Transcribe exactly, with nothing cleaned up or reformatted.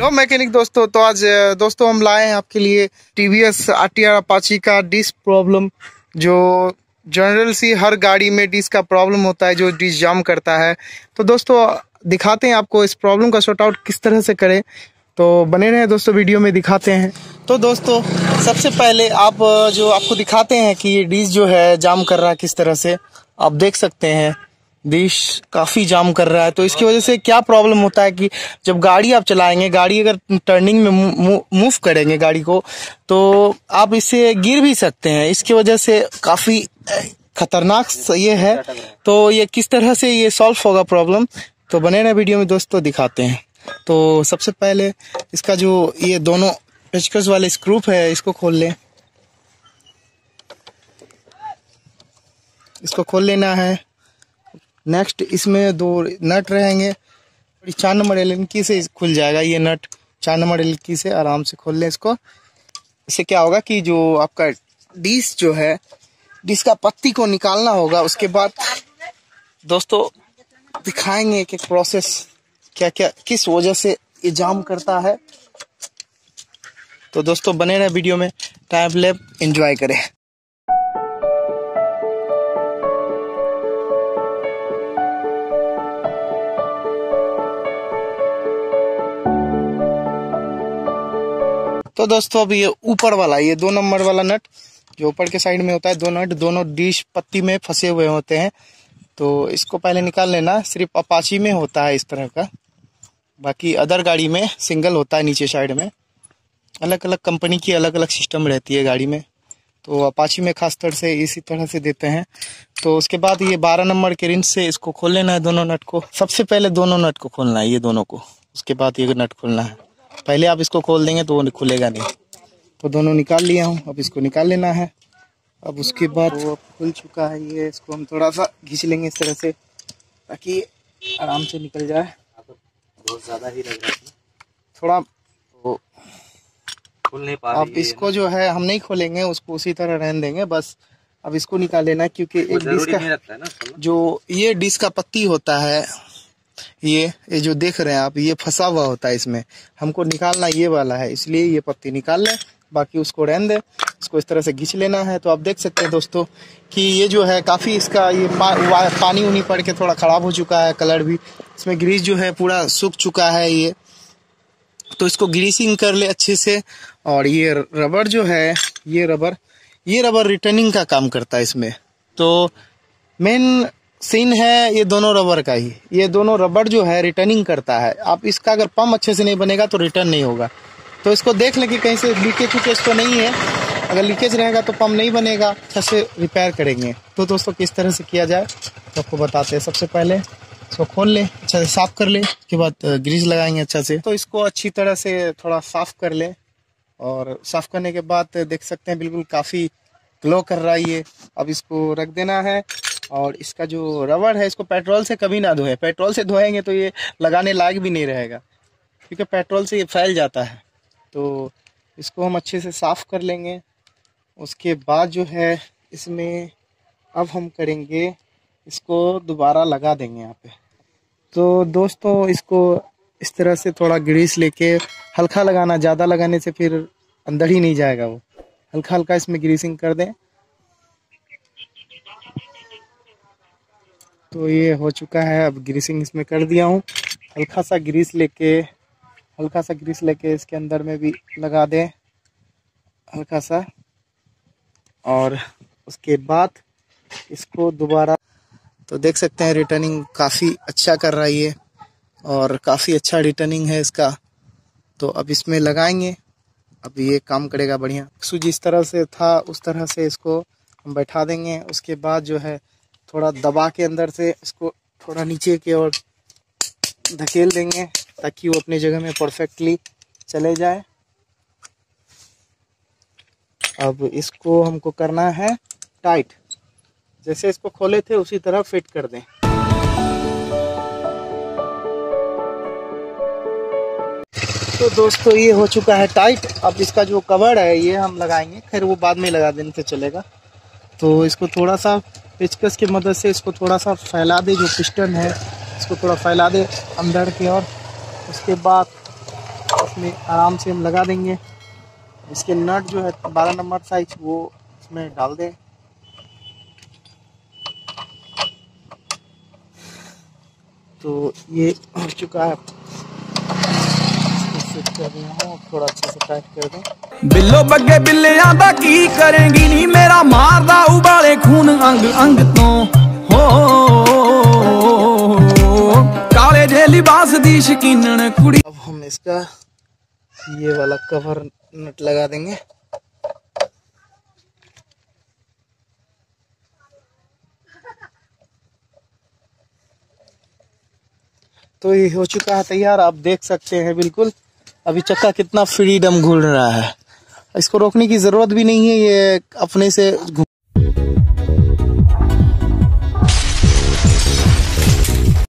Hello mechanic दोस्तों, तो आज दोस्तों हम लाए हैं आपके लिए टीवीएस आरटीआर अपाची का डिस्क प्रॉब्लम। जो जनरल सी हर गाड़ी में डिस्क का प्रॉब्लम होता है, जो डिस्क जाम करता है। तो दोस्तों दिखाते हैं आपको इस प्रॉब्लम का सॉर्ट आउट किस तरह से करें। तो बने रहे दोस्तों, वीडियो में दिखाते हैं। तो दोस्तों सबसे पहले आप जो आपको दिखाते हैं कि ये डिस्क जो है जाम कर रहा है किस तरह से। आप देख सकते हैं डिस्क काफ़ी जाम कर रहा है। तो इसकी वजह से क्या प्रॉब्लम होता है कि जब गाड़ी आप चलाएंगे, गाड़ी अगर टर्निंग में मूव करेंगे गाड़ी को, तो आप इससे गिर भी सकते हैं। इसकी वजह से काफ़ी खतरनाक ये है। तो ये किस तरह से ये सॉल्व होगा प्रॉब्लम, तो बने रहे वीडियो में दोस्तों, दिखाते हैं। तो सबसे पहले इसका जो ये दोनों पेचकस वाले स्क्रू है, इसको खोल लें। इसको खोल लेना है। नेक्स्ट इसमें दो नट रहेंगे, चार नंबर एलकी से खुल जाएगा ये नट। चार नंबर एलकी से आराम से खोल लें इसको। इससे क्या होगा कि जो आपका डिस्क जो है, डिस्क का पत्ती को निकालना होगा। उसके बाद दोस्तों दिखाएंगे एक एक प्रोसेस, क्या क्या किस वजह से ये जाम करता है। तो दोस्तों बने रहे वीडियो में, टाइम लैप एंजॉय करें। तो दोस्तों अब ये ऊपर वाला, ये दो नंबर वाला नट जो ऊपर के साइड में होता है, दो नट दोनों डिस्क पत्ती में फंसे हुए होते हैं। तो इसको पहले निकाल लेना। सिर्फ अपाची में होता है इस तरह का, बाकी अदर गाड़ी में सिंगल होता है नीचे साइड में। अलग अलग कंपनी की अलग अलग सिस्टम रहती है गाड़ी में। तो अपाची में खासतौर से इसी तरह से देते हैं। तो उसके बाद ये बारह नंबर के रिंच से इसको खोल लेना है, दोनों नट को। सबसे पहले दोनों नट को खोलना है, ये दोनों को। उसके बाद ये नट खोलना है। पहले आप इसको खोल देंगे तो वो खुलेगा नहीं। तो दोनों निकाल लिया हूँ, अब इसको निकाल लेना है। अब उसके बाद वो खुल चुका है ये, इसको हम थोड़ा सा खींच लेंगे इस तरह से, ताकि आराम से निकल जाए। बहुत ज़्यादा ही लग रहा है थोड़ा वो खुल नहीं पा रही है। अब इसको जो है हम नहीं खोलेंगे, उसको उसी तरह रहने देंगे बस। अब इसको निकाल लेना, क्योंकि एक डिस्क का जो ये डिस्क का पत्ती होता है, ये ये जो देख रहे हैं आप, ये फंसा हुआ होता है इसमें। हमको निकालना ये वाला है, इसलिए ये पत्ती निकाल लें, बाकी उसको रहने दें। इसको इस तरह से घिंच लेना है। तो आप देख सकते हैं दोस्तों कि ये जो है काफ़ी इसका ये पा, पानी उनी पड़ के थोड़ा ख़राब हो चुका है। कलर भी इसमें ग्रीस जो है पूरा सूख चुका है ये। तो इसको ग्रीसिंग कर ले अच्छे से। और ये रबर जो है, ये रबर ये रबर रिटर्निंग का काम करता है इसमें। तो मेन सीन है ये दोनों रबर का ही। ये दोनों रबर जो है रिटर्निंग करता है। आप इसका अगर पम्प अच्छे से नहीं बनेगा तो रिटर्न नहीं होगा। तो इसको देख लें कि कहीं से लीकेज विकेज तो नहीं है। अगर लीकेज रहेगा तो पम्प नहीं बनेगा। अच्छा से रिपेयर करेंगे। तो दोस्तों किस तरह से किया जाए तो आपको बताते हैं। सबसे पहले इसको खोल लें, अच्छा से साफ़ कर लें। उसके बाद ग्रीस लगाएंगे अच्छा से। तो इसको अच्छी तरह से थोड़ा साफ़ कर लें। और साफ़ करने के बाद देख सकते हैं बिल्कुल काफ़ी ग्लो कर रहा है ये। अब इसको रख देना है। और इसका जो रबर है, इसको पेट्रोल से कभी ना धोएं। पेट्रोल से धोएंगे तो ये लगाने लायक भी नहीं रहेगा, क्योंकि पेट्रोल से ये फैल जाता है। तो इसको हम अच्छे से साफ़ कर लेंगे। उसके बाद जो है इसमें अब हम करेंगे, इसको दोबारा लगा देंगे यहाँ पे। तो दोस्तों इसको इस तरह से थोड़ा ग्रीस लेके हल्का लगाना, ज़्यादा लगाने से फिर अंदर ही नहीं जाएगा वो। हल्का हल्का इसमें ग्रीसिंग कर दें। तो ये हो चुका है। अब ग्रीसिंग इसमें कर दिया हूँ। हल्का सा ग्रीस लेके हल्का सा ग्रीस लेके इसके अंदर में भी लगा दें हल्का सा। और उसके बाद इसको दोबारा, तो देख सकते हैं रिटर्निंग काफ़ी अच्छा कर रहा है ये, और काफ़ी अच्छा रिटर्निंग है इसका। तो अब इसमें लगाएंगे, अब ये काम करेगा बढ़िया। स्विच जिस तरह से था उस तरह से इसको हम बैठा देंगे। उसके बाद जो है थोड़ा दबा के अंदर से इसको थोड़ा नीचे की ओर धकेल देंगे, ताकि वो अपनी जगह में परफेक्टली चले जाए। अब इसको हमको करना है टाइट। जैसे इसको खोले थे उसी तरह फिट कर दें। तो दोस्तों ये हो चुका है टाइट। अब इसका जो कवर है ये हम लगाएंगे, खैर वो बाद में लगा देने से चलेगा। तो इसको थोड़ा सा पेचकस की मदद से इसको थोड़ा सा फैला दे, जो पिस्टन है इसको थोड़ा फैला दे अंदर की ओर। उसके बाद इसमें आराम से हम लगा देंगे। इसके नट जो है बारह नंबर साइज वो इसमें डाल दें। तो ये हो चुका है, कर रहा हूँ, थोड़ा अच्छे से टाइट कर दें। बिल्लो बग्गे बिल्लियां दा की करेंगी नी, मेरा मारदा उबाले खून अंग अंग तो हो, काले जे लिबास दी शकीनन कुड़ी। अब हम इसका ये वाला कवर नट लगा देंगे। तो ये हो चुका है तैयार, आप देख सकते हैं बिल्कुल। अभी चक्का कितना फ्रीडम घूम रहा है, इसको रोकने की जरूरत भी नहीं है, ये अपने से घूम